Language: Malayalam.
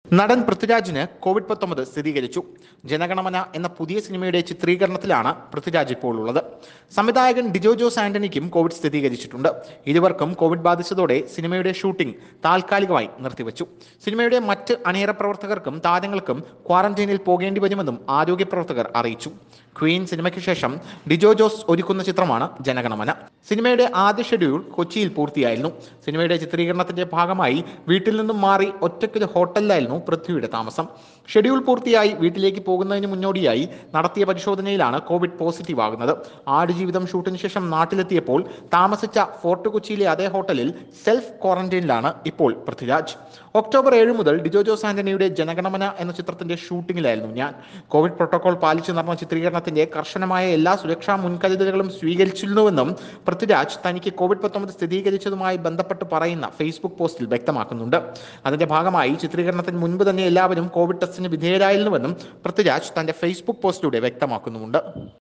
നടൻ പൃഥ്വിരാജിന് കോവിഡ്-19 സ്ഥിരീകരിച്ചു. ജനഗണമന എന്ന പുതിയ സിനിമയുടെ ചിത്രീകരണത്തിലാണ് പൃഥ്വിരാജ് ഇപ്പോൾ ഉള്ളത്. സംവിധായകൻ ഡിജോ ജോസ് ആന്റണിക്കും കോവിഡ് സ്ഥിരീകരിച്ചിട്ടുണ്ട്. ഇരുവർക്കും കോവിഡ് ബാധിച്ചതോടെ സിനിമയുടെ ഷൂട്ടിംഗ് താൽക്കാലികമായി നിർത്തിവെച്ചു. സിനിമയുടെ മറ്റ് അണിയറ പ്രവർത്തകർക്കും താരങ്ങൾക്കും ക്വാറന്റൈനിൽ പോകേണ്ടി വരുമെന്നും ആരോഗ്യ പ്രവർത്തകർ അറിയിച്ചു. ക്വീൻ സിനിമയ്ക്ക് ശേഷം ഡിജോ ജോസ് ഒരുക്കുന്ന ചിത്രമാണ് ജനഗണമന. സിനിമയുടെ ആദ്യ ഷെഡ്യൂൾ കൊച്ചിയിൽ പൂർത്തിയായിരുന്നു. സിനിമയുടെ ചിത്രീകരണത്തിന്റെ ഭാഗമായി വീട്ടിൽ നിന്നും മാറി ഒറ്റയ്ക്കൊരു ഹോട്ടലിലായിരുന്നു പൃഥ്വിയുടെ താമസം. ഷെഡ്യൂൾ പൂർത്തിയായി വീട്ടിലേക്ക് പോകുന്നതിന് മുന്നോടിയായി നടത്തിയ പരിശോധനയിലാണ് കോവിഡ് പോസിറ്റീവ് ആകുന്നത്. ആടുജീവിതം ഷൂട്ടിന് ശേഷം നാട്ടിലെത്തിയപ്പോൾ താമസിച്ച ഫോർട്ട് കൊച്ചിയിലെ അതേ ഹോട്ടലിൽ സെൽഫ് ക്വാറന്റൈനിലാണ് ഇപ്പോൾ പൃഥ്വിരാജ്. ഒക്ടോബർ 7 മുതൽ ഡിജോ ജോസ് ആന്റണിയുടെ ജനഗണമന എന്ന ചിത്രത്തിന്റെ ഷൂട്ടിങ്ങിലായിരുന്നു ഞാൻ. കോവിഡ് പ്രോട്ടോകോൾ പാലിച്ചു നടന്ന ചിത്രീകരണത്തിന്റെ കർശനമായ എല്ലാ സുരക്ഷാ മുൻകരുതലുകളും സ്വീകരിച്ചിരുന്നുവെന്നും പൃഥ്വിരാജ് തനിക്ക് കോവിഡ്-19 സ്ഥിരീകരിച്ചതുമായി ബന്ധപ്പെട്ട് പറയുന്ന ഫേസ്ബുക്ക് പോസ്റ്റിൽ വ്യക്തമാക്കുന്നുണ്ട്. അതിന്റെ ഭാഗമായി ചിത്രീകരണത്തിന് മുൻപ് തന്നെ എല്ലാവരും കോവിഡ് ടെസ്റ്റിന് വിധേയരായിരുന്നുവെന്നും പൃഥ്വിരാജ് തന്റെ ഫേസ്ബുക്ക് പോസ്റ്റിലൂടെ വ്യക്തമാക്കുന്നുമുണ്ട്.